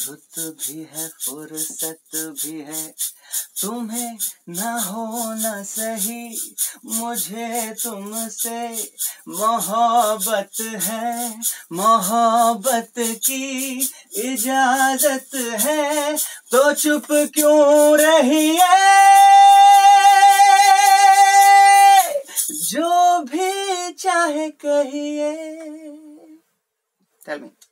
रुत भी है फुर्सत भी है, तुम्हें ना होना सही, मुझे तुमसे मोहब्बत है, मोहब्बत की इजाजत है, तो चुप क्यों रही है, जो भी चाहे कहिए। Tell me.